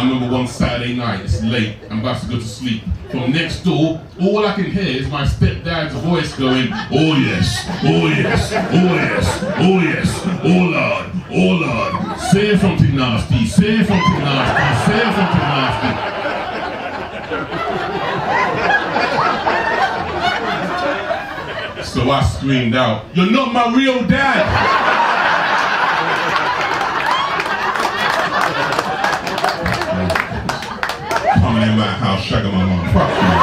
I remember one Saturday night, it's late, I'm about to go to sleep. From next door, all I can hear is my stepdad's voice going, oh yes, oh yes, oh yes, oh yes, oh Lord, say something nasty, say something nasty, say something nasty. So I screamed out, you're not my real dad! Coming in my house, shagging my mom.